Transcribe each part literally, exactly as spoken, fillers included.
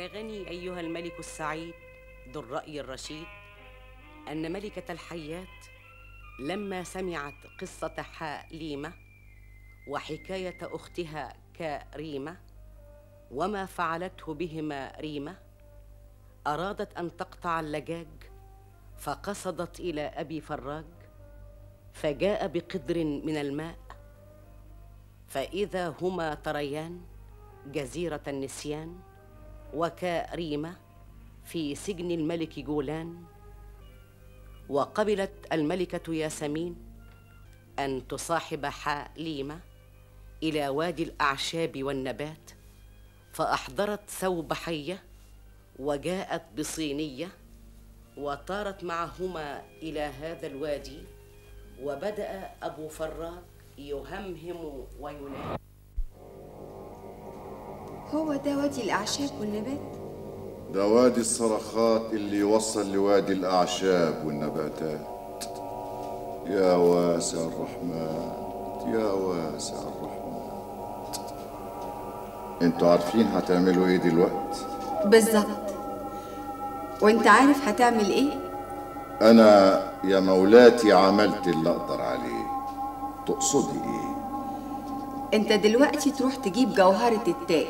بلغني أيها الملك السعيد ذو الرأي الرشيد أن ملكة الحيات لما سمعت قصة حليمة وحكاية أختها كريمة وما فعلته بهما ريمة أرادت أن تقطع اللجاج، فقصدت إلى أبي فراج، فجاء بقدر من الماء، فإذا هما تريان جزيرة النسيان وكريمة في سجن الملك جولان. وقبلت الملكة ياسمين أن تصاحب حليمة إلى وادي الأعشاب والنبات، فأحضرت ثوب حية وجاءت بصينية وطارت معهما إلى هذا الوادي. وبدأ أبو فراج يهمهم وينادي: هو ده وادي الأعشاب والنبات؟ ده وادي الصرخات اللي يوصل لوادي الأعشاب والنباتات. يا واسع الرحمن، يا واسع الرحمن. انتوا عارفين هتعملوا ايه دلوقتي؟ بالظبط. وانت عارف هتعمل ايه؟ انا يا مولاتي عملت اللي اقدر عليه. تقصدي ايه؟ انت دلوقتي تروح تجيب جوهرة التاج.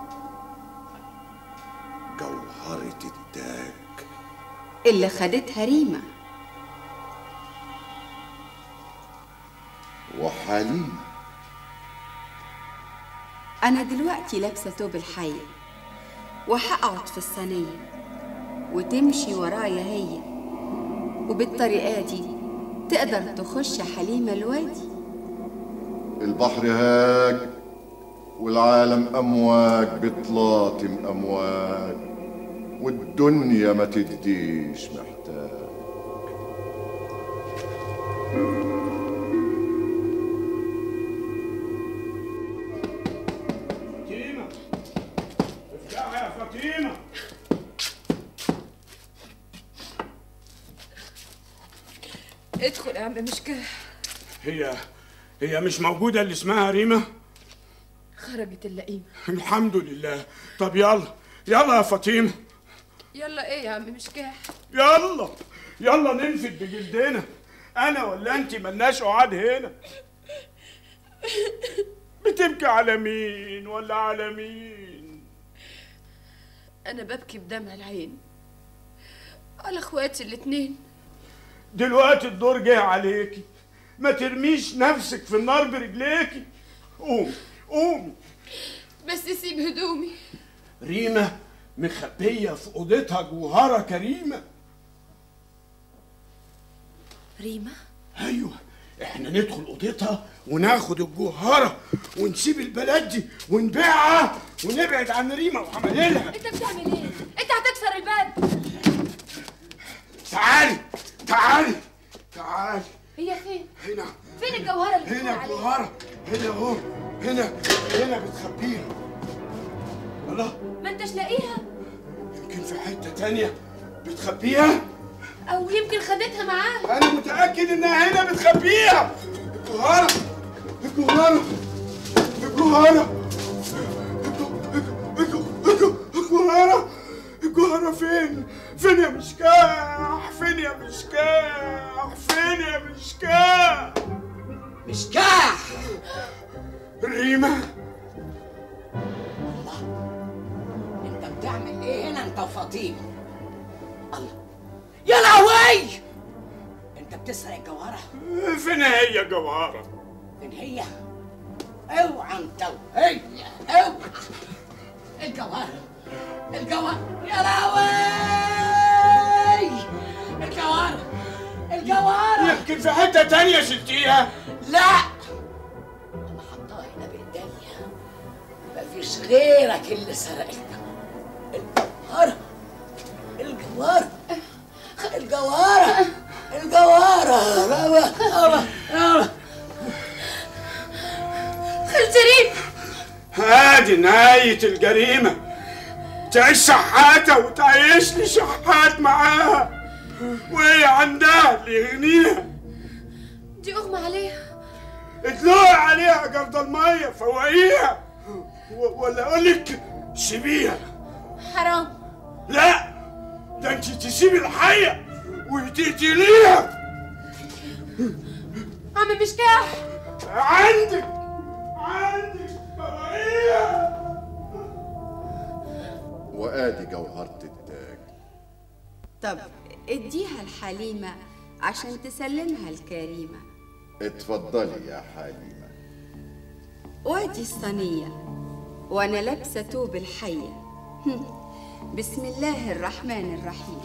جوهرة التاج اللي خدتها ريمة. وحليمة. أنا دلوقتي لابسة توب الحية وهقعد في الصينية وتمشي ورايا هي، وبالطريقة دي تقدر تخش حليمة الوادي. البحر هاج والعالم أمواج بتلاطم أمواج، والدنيا ما تديش محتاج. فاطمة، افتحي يا فاطمة. ادخل يا عم مشكلة. هي هي مش موجودة اللي اسمها ريمة؟ خرجت اللئيمة. الحمد لله. طب يلا يلا يا فاطمة. يلا ايه يا عم مشكاح؟ يلا يلا ننفد بجلدنا. انا ولا انت ملناش قعاد هنا. بتبكي على مين ولا على مين؟ انا ببكي بدمع العين على اخواتي الاتنين. دلوقتي الدور جه عليكي، ما ترميش نفسك في النار برجليكي. قومي قومي. بس سيب هدومي. ريمة مخبية في اوضتها جوهرة كريمة. ريمة؟ ايوه، احنا ندخل اوضتها وناخد الجوهرة ونسيب البلد دي ونبيعها ونبعد عن ريمة وحمايلها. انت بتعمل ايه؟ انت هتكسر الباب. تعالي تعالي تعالي. هي فين؟ هنا. فين الجوهرة اللي بتقول هنا عليها؟ الجوهرة هنا اهو. هنا هنا بتخبيها. الله، ما انتش لاقيها؟ يمكن في حتة تانية بتخبيها، او يمكن خدتها معاها. أنا متأكد إنها هنا بتخبيها. الجوهرة الجوهرة الجوهرة الجوهرة الجوهرة فين؟ فين يا مشكاح؟ فين يا مشكاح؟ فين يا مشكاح؟ مشكاح! ريمة، الله، انت بتعمل ايه هنا انت وفاطمة؟ الله، يا لهوي! انت بتسرق الجوهرة؟ فين هي الجوهرة؟ فين هي؟ اوعى انت وهي، اوعى. الجوهرة الجوهرة يا لهوي! الجوهرة الجوهرة يمكن في حتة تانية شلتيها. لا، انا حطاها هنا بايديا، مفيش غيرك اللي سرقتها. الجوهرة الجوهرة الجوهرة الجوهرة بابا بابا بابا. خالتي ريم، هادي نهاية الجريمة. تعيش شحاتة وتعيش لي شحات معاها، وهي عندها اللي يغنيها. دي اغمى عليها. ادلوقي عليها جرد المية، فوقيها، ولا اقول لك سيبيها حرام. لا، ده انت تسيبي الحية وتقتليها. عم مشكاح، عندك عندك بواقيها. وادي جوهرة التاج. طب اديها لحليمة عشان تسلمها الكريمة. اتفضلي يا حليمة. وادي الصينية وانا لابسة توب الحية. بسم الله الرحمن الرحيم.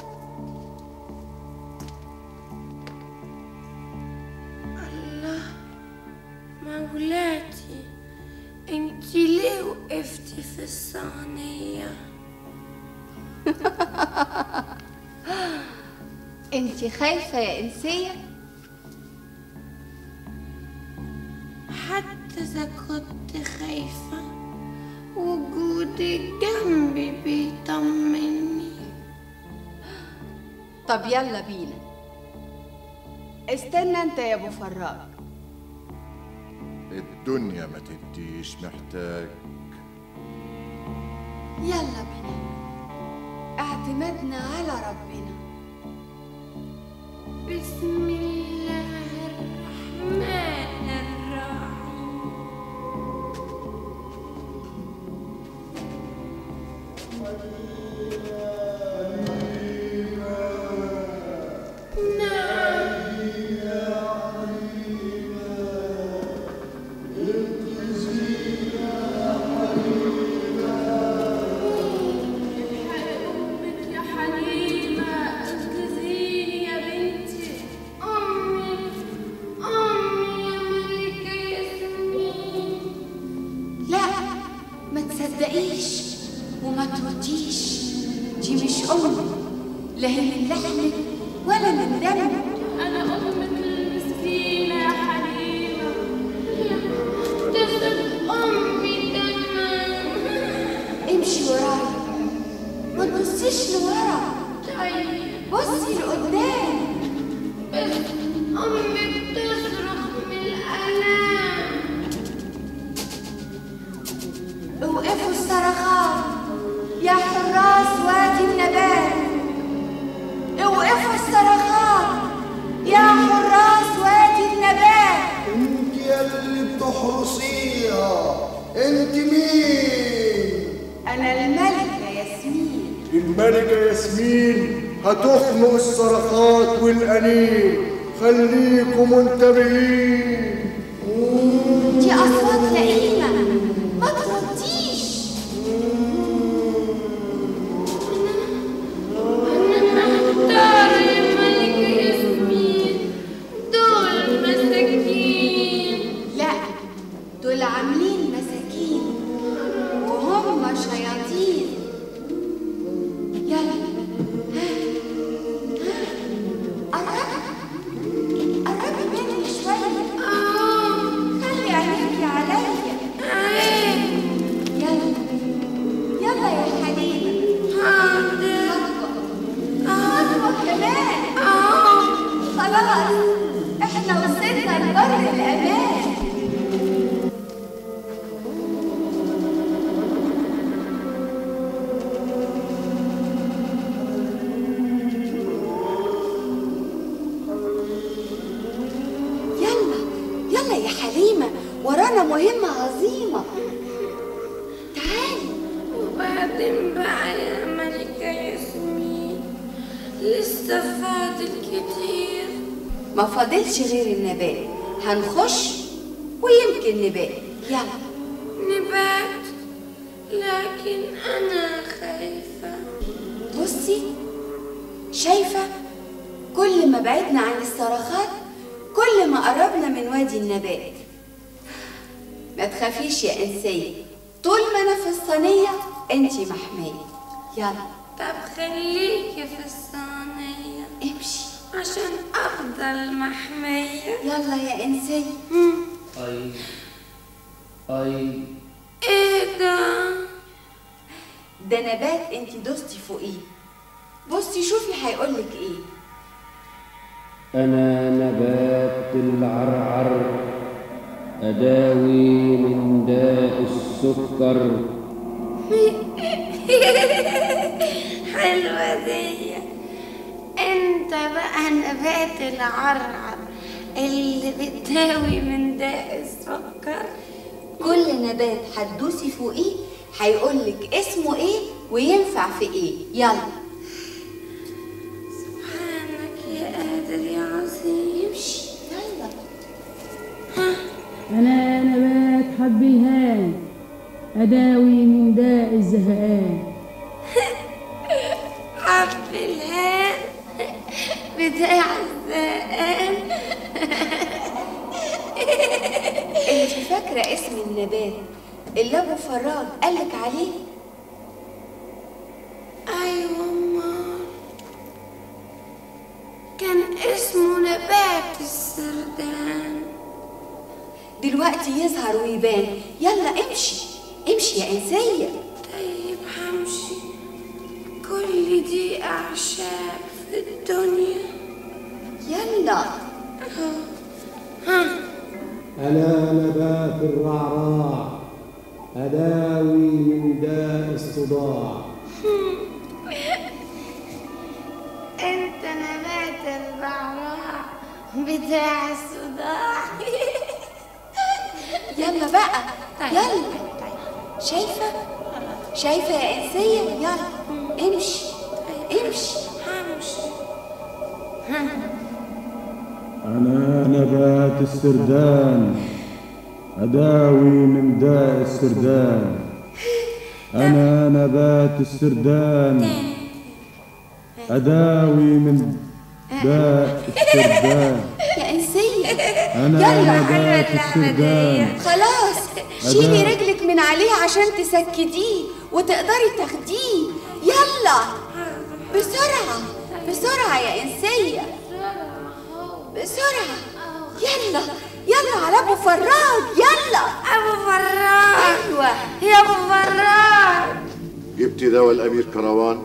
الله، مولاتي انتي ليه وقفتي في الصينية؟ انتي خايفة يا انسية؟ حتى إذا كنت خايفة وجودك جنبي بيطمني. طب يلا بينا. استنى انت يا ابو فراج. الدنيا ما تديش محتاج. يلا بينا، اعتمدنا على ربنا. بسم الله الرحمن الرحيم. وما ترديش، دي مش أمي، لا هي من لحمك ولا من دمك. أنا أمك المسكينة يا حليمة، تسد أمي دمك. امشي ورايا، ما تبصيش لورا، طيب بصي لقدام. بس أمي بتصرخ من الألم. اوقفوا الصرخات يا حراس وادي النبات، اوقفوا الصرخات يا حراس وادي النبات. انت يلي بتحرسيها، انت مين؟ انا الملكة ياسمين. الملكة ياسمين هتخنق الصرخات والأنين، خليكم منتبهين. دي أصوات لئيمة، ما ترديش. أنا محتارة يا ملكة ياسمين، دول مساكين. لا، دول عاملين مساكين وهم شياطين. يلا ها ها قربي قربي مني شوية. آه خلي عينيكي عليا. عين. يلا يلا يا حبيبي. حاضر. خطوة كمان. آه خلاص احنا وصلنا لبر الأمان. يلا يلا يا حليمة، ورانا مهمة عظيمة. تعالي. وبعدين بقى يا ملكة ياسمين، لسه فاضل كتير. ما فاضلش غير النبات، هنخش ويمكن نبات. يلا. نبات، لكن أنا خايفة. بصي، شايفة كل ما بعدنا عن الصرخات كل ما قربنا من وادي النبات. ما تخافيش يا إنسية، طول ما أنا في الصينية أنتي محمية. يلا. طب خليكي في الصينية امشي عشان أفضل محمية. يلا يا إنسية. أي أي إيه ده؟ ده نبات أنتي دوستي فوقيه. بصي شوفي هيقولك إيه. أنا نبات العرعر، أداوي من داء السكر. حلوة دي. انت بقى نبات العرعر اللي بتداوي من داء السكر. كل نبات هتدوسي فوقيه هيقولك اسمه ايه وينفع في ايه. يلا. سبحانك يا قادر يا عظيم. امشي يلا. أنا نبات حب الهان أداوي من داء الزهقان. حب الهان بتاع الزهقان. انت فاكرة اسم النبات اللي ابو فراج قالك عليه؟ ايوه امال كان اسمه نبات السردان. دلوقتي يظهر ويبان. يلا امشي امشي يا انسية. طيب همشي. كل دي اعشاب في الدنيا. يلا. أنا نبات الرعراع أداوي من داء الصداع. انت نبات الرعراع بتاع الصداع. يلا بقى. يلا. شايفة شايفة يا انسية. يلا امشي امشي. همشي. أنا نبات السردان أداوي من داء السردان. أنا نبات السردان أداوي من داء السردان. يا انسية أنا نبات السردان. خلاص شيلي رجلك من عليه عشان تسكتيه وتقدري تاخديه. يلا بسرعة بسرعة يا انسية بسرعة. يلا يلا على ابو فراج. يلا ابو فراج. ايوه يا ابو فراج. جبتي دواء الامير كروان؟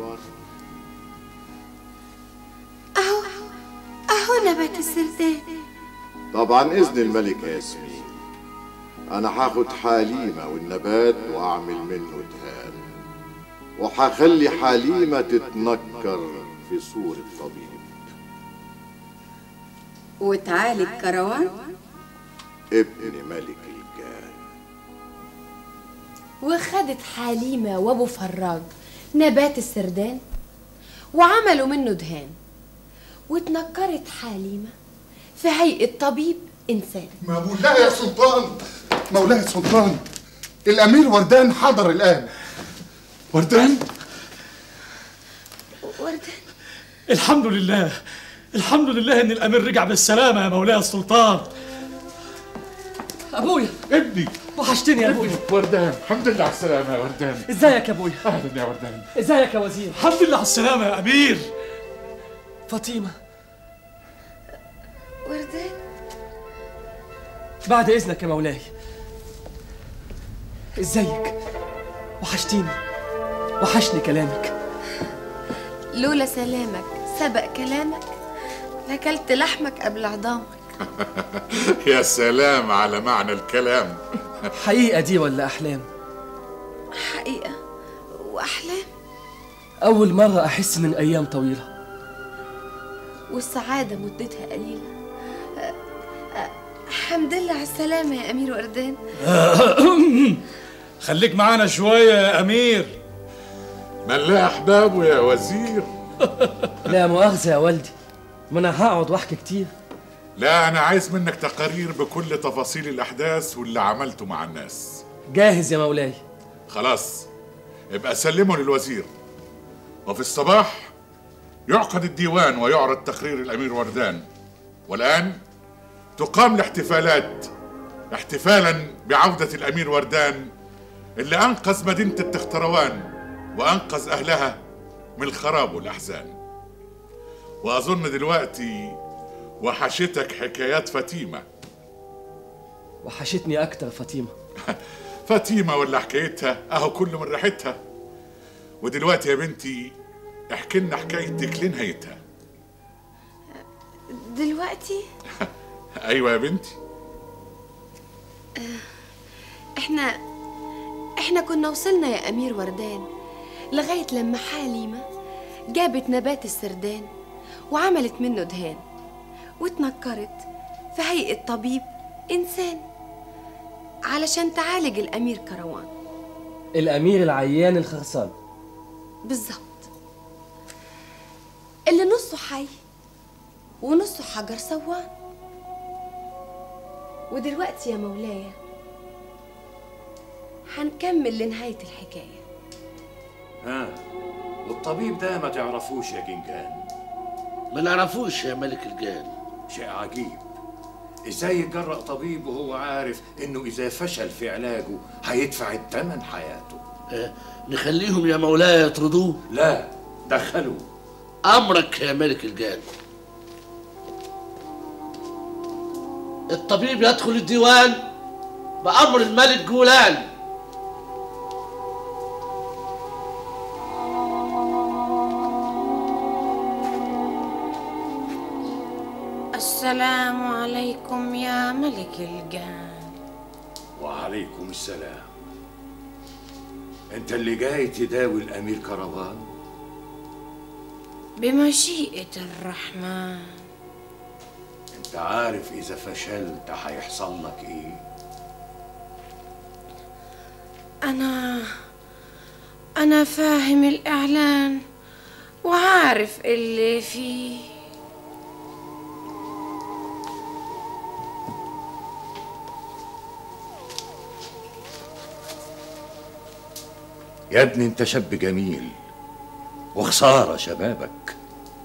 اهو اهو نبات السردان. طبعا اذن الملكة ياسمين. انا هاخد حليمة والنبات واعمل منه دهان، وهخلي حليمة تتنكر في صورة طبيب وتعالج كروان ابن ملك الجان. وخدت حليمة وابو فراج نبات السردان وعملوا منه دهان، واتنكرت حليمة في هيئة طبيب إنسان. مولاي يا سلطان، مولاي يا سلطان، الأمير وردان حضر الآن. وردان؟ وردان الحمد لله، الحمد لله إن الأمير رجع بالسلامة يا مولاي السلطان. أبويا ابني وحشتني يا أبويا. وردان، الحمد لله على السلامة يا وردان. إزيك يا أبويا؟ أهلا يا وردان. إزيك يا وزير؟ الحمد لله على السلامة يا أمير. فاطمة وردان بعد إذنك يا مولاي. إزيك؟ وحشتيني، وحشني كلامك. لولا سلامك سبق كلامك لكلت لحمك قبل عظامك. يا سلام على معنى الكلام. حقيقة دي ولا أحلام؟ حقيقة وأحلام. أول مرة أحس من أيام طويلة، والسعادة مدتها قليلة. أه أه الحمد لله على السلامة يا أمير وردان. خليك معانا شوية يا أمير. من لا أحبابه يا وزير. لا مؤاخذة يا والدي، ما أنا هقعد وأحكي كتير. لا، أنا عايز منك تقارير بكل تفاصيل الأحداث واللي عملته مع الناس. جاهز يا مولاي. خلاص، ابقى سلمه للوزير، وفي الصباح يعقد الديوان ويعرض تقرير الأمير وردان. والآن تقام الاحتفالات، احتفالا بعودة الأمير وردان اللي أنقذ مدينة التختروان وأنقذ أهلها من الخراب والأحزان. وأظن دلوقتي وحشتك حكايات فاطمة. وحشتني أكتر فاطمة. فاطمة ولا حكايتها أهو كل من ريحتها. ودلوقتي يا بنتي احكي لنا حكايتك لنهايتها. دلوقتي؟ أيوة يا بنتي. احنا احنا كنا وصلنا يا أمير وردان لغاية لما حليمة جابت نبات السردان وعملت منه دهان واتنكرت في هيئة طبيب إنسان علشان تعالج الأمير كروان. الأمير العيان الخرسان بالظبط، اللي نصه حي ونصه حجر صوان. ودلوقتي يا مولاي هنكمل لنهاية الحكاية. ها والطبيب ده ما تعرفوش يا جنجان؟ ما نعرفوش يا ملك الجان. شيء عجيب، ازاي يجرأ طبيب وهو عارف انه اذا فشل في علاجه هيدفع الثمن حياته؟ اه نخليهم يا مولاي يطردوه؟ لا، دخلوه. امرك يا ملك الجان. الطبيب يدخل الديوان بأمر الملك جولان. السلام عليكم يا ملك الجان. وعليكم السلام. انت اللي جاي تداوي الامير كروان؟ بمشيئة الرحمن. انت عارف اذا فشلت هيحصل لك ايه؟ انا انا فاهم الاعلان وعارف اللي فيه. يا ابني انت شاب جميل وخسارة شبابك.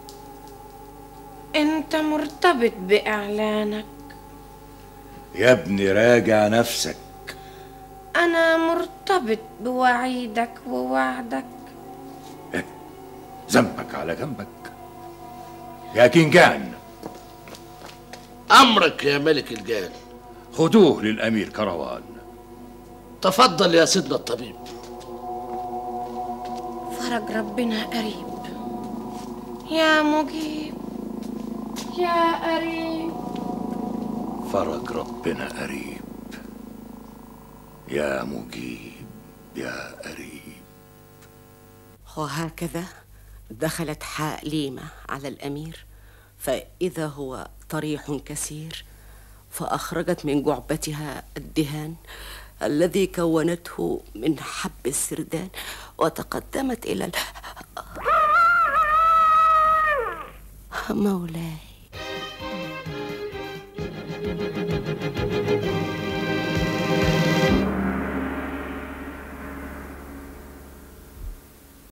انت مرتبط باعلانك. يا ابني راجع نفسك. انا مرتبط بوعيدك ووعدك. ذنبك على جنبك يا جنجان. امرك يا ملك الجان. خدوه للامير كروان. تفضل يا سيدنا الطبيب. فرج ربنا قريب يا مجيب يا قريب. فرج ربنا قريب يا مجيب يا قريب. وهكذا دخلت حليمة على الأمير فإذا هو طريح كثير، فأخرجت من جعبتها الدهان الذي كونته من حب السردان وتقدمت إلى ال... مولاي